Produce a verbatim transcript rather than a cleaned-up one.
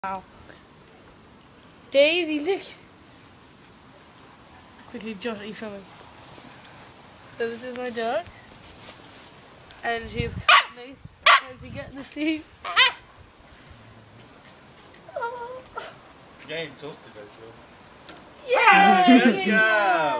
Wow. Daisy, look. Quickly, Josh, are you filming? So this is my dog. And she's currently trying to get the seat. You're getting exhausted, though, Yay! Good girl!